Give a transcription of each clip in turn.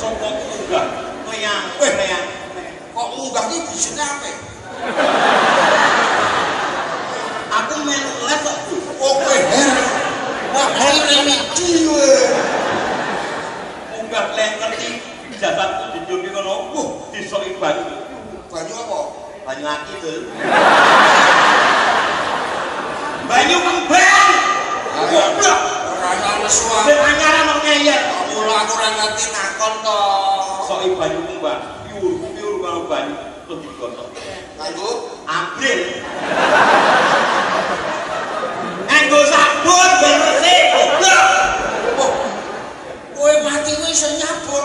kok munggah. Kayang. Kok munggah iki bisine apa? Aku melu les kok. Oh kowe her. Wah, her iki kowe. Munggah lek ngerti jasadku dijungi kono. Disoki banyu. Banyu apa? Banyu aki tuh. Banyu kembang. Goblok. Ora ana lesu. Sing anyaran kok ngeyel. Mula aku ora ngerti nakon to. Soki banyu kembang. Piur karo banyu terus digosok. Kanggo April. Nganggo sabun bersih. Goblok. kowe mati kowe iso nyabur.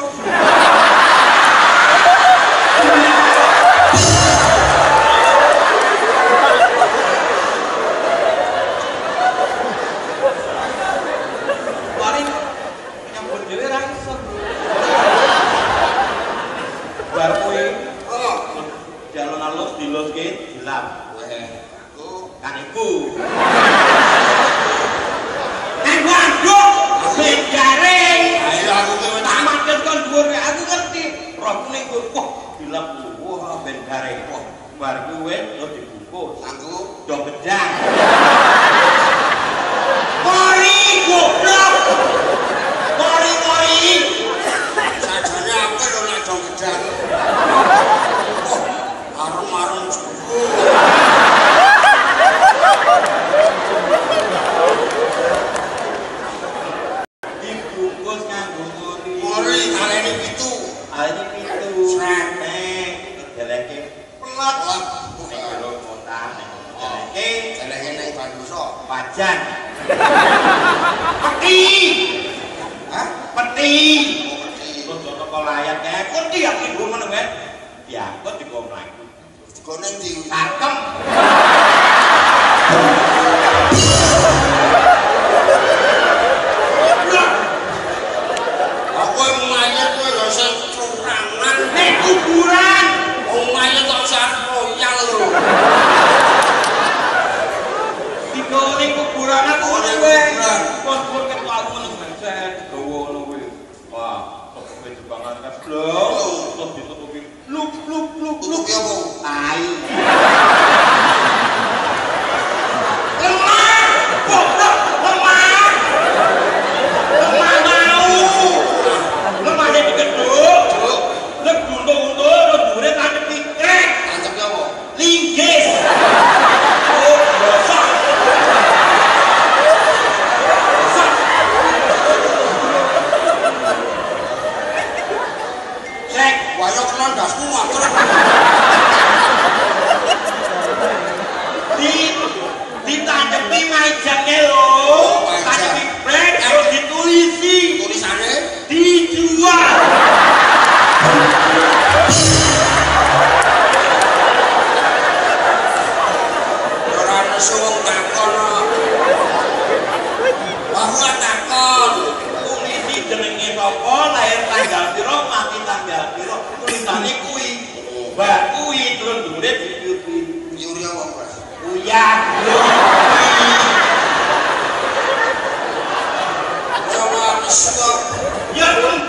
Ya